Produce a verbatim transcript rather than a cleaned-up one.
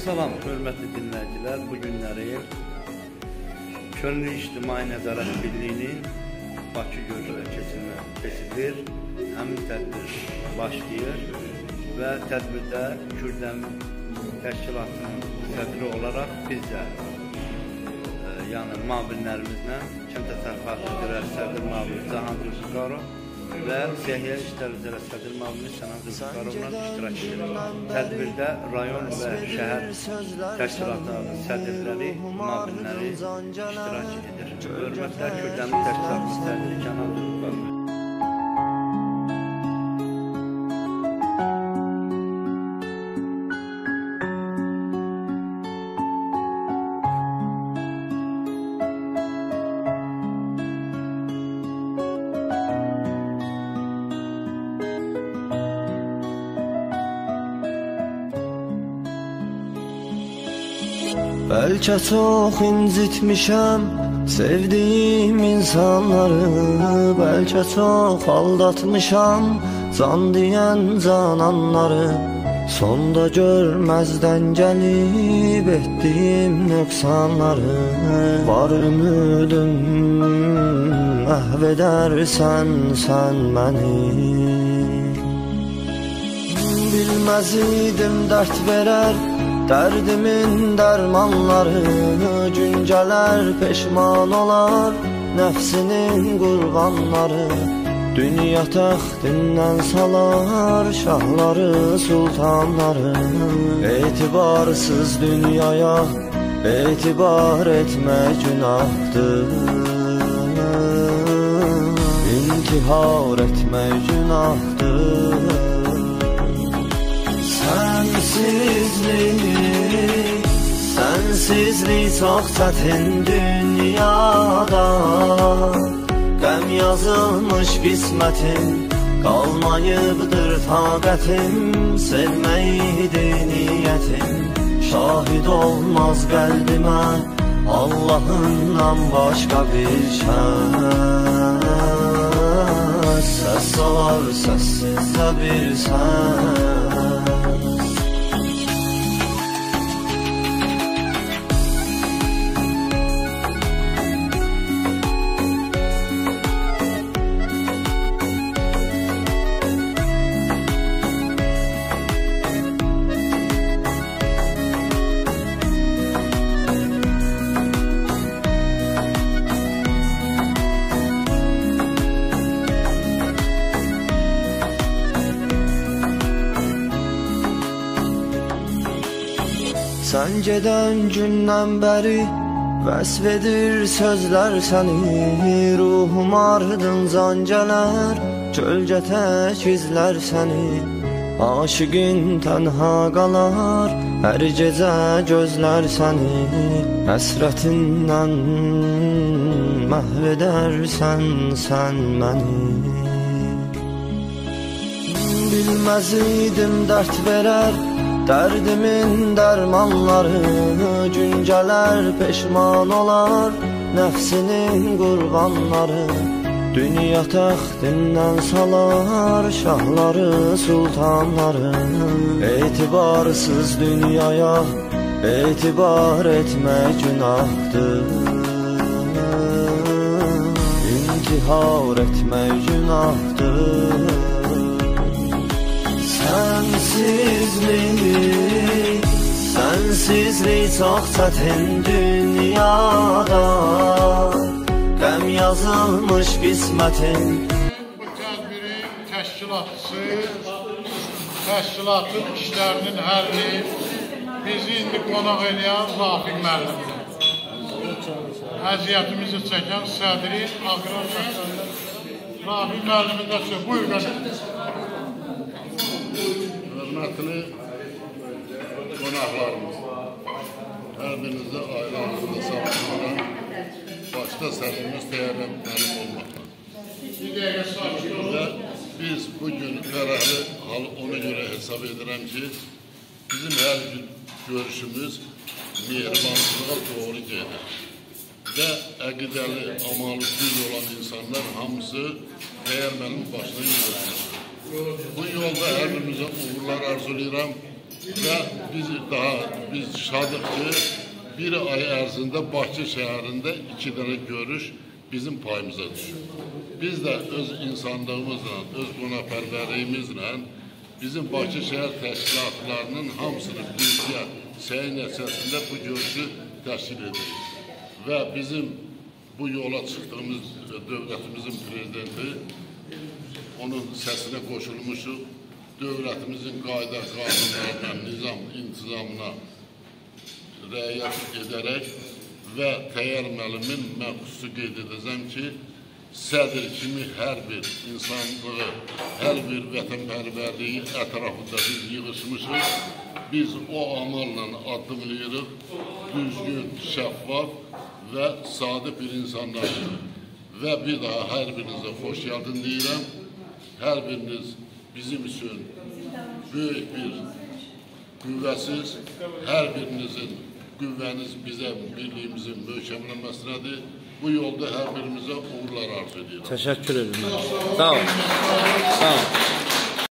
Salam, hörmətli dinləyicilər. Bu günləri Könüllü İctimai Nəzarət Birliyinin Bakı görüşünə keçirilir. Həmin tədbir başlayır və tədbirdə Kürdəmin təşkilatının sədri olaraq biz də e, yəni müavinlərimizlə Kənd Təsərrüfatı üzrə sədr müavini Cahan Zülfüqarov və Səhiyyə İşlər üzrə sədr müavini Sənan Zülfüqarovla iştirak edir. Tədbirdə rayon və şəhər təşkilatları sədrləri, müavinləri iştirak edir. Hörmətlər, Kürdəmin təşkilatı sədri Kənan Zülfüqarov. Bəlkə çox incitmişəm sevdiyim insanları, bəlkə çox aldatmışam can deyən cananları. Sonda görməzdən gəlib etdiyim nöqsanları, var ümidüm məhv edərsən sən məni. Bilməz idim dərd verər dərdimin dərmanları, gün gələr peşman olar nəfsinin qurbanları. Dünya təxtindən salar şahları, sultanları. Etibarsız dünyaya etibar etmək günahdır, intihar etmək günahdır. Sensizlik, sensizlik çox çətin dünyada. Qəm yazılmış qismətim, qalmayıbdır taqətim. Sevməkdir niyyətim, şahid olmaz qəlbimə Allahından başqa bir şəxs. Səs salar səssizcə bir səs. Sən gedən gündən bəri vəsf edir sözlər səni. Ruhum ardıncan gələr, gölgə tək izlər səni. Aşıqin tənha qalar, hər gecə gözlər səni. Həsrətindən məhv edərsən sən məni. Bilməz idim dərd verər dərdimin dərmanları, gün gələr peşman olar nəfsinin qurbanları. Dünya təxtindən salar şahları, sultanları. Etibarsız dünyaya etibar etmək günahdır, intihar etmək günahdır. Sensizlik, sensizlik çox çətin dünyada. Qəm yazılmış qismətin. Bu tədbirin təşkilatçısı, təşkilatın işlərinin həlli bizi indi qonaq edən Rafiq müəllimdir. Əziyyətimizi çəkən sədri Aqrar Şəhərində Rafiq müəllimin də söz. Buyur qardeşim. Hörmətli qonaqlarımız, hər birinizə ailəmizdə sağlayıram, başda sədrimiz Təyyarəm mənim olmaqla. Və biz bugün fərəhli hal ona görə hesab edirəm ki, bizim hər gün görüşümüz mehribanlığa doğru gedir. Və əqidəli, amalı düz olan insanlar hamısı Təyyar mənim başına yürüsün. Bu yolda hər birimizə uğurlar arzulayıram. və biz daha biz şadıq ki, bir ay ərzində Bakı şəhərində iki dənə görüş bizim payımıza düşür. Biz də öz insanlığımızla, öz qonaqpərvərliyimizlə bizim Bakı şəhər təşkilatlarının hamısını birgə səy nəticəsində bu görüşü təşkil edirik. Və bizim bu yola çıxdığımız dövlətimizin prezidenti onun səsinə qoşulmuşuq. Dövlətimizin qayda qanunlarına, nizam, intizamına rəayət edərək və Təyyar müəllimin mən xüsusi qeyd edəcəm ki, sədr kimi hər bir insanlığı, hər bir vətənpərvərliyi ətrafında biz yığışmışıq. Biz o amalla addımlayırıq, düzgün, şəffaf və sadiq bir insanlardır. Və bir daha hər birinizə xoş gəldin deyirəm. Hər biriniz bizim üçün böyük bir qüvvəsiz, hər birinizin qüvvəniz bizə birliyimizin möhkəmlənməsinədir. Bu yolda hər birimizə uğurlar arzu edirəm. Təşəkkür ederim. Sağ olun. Sağ olun.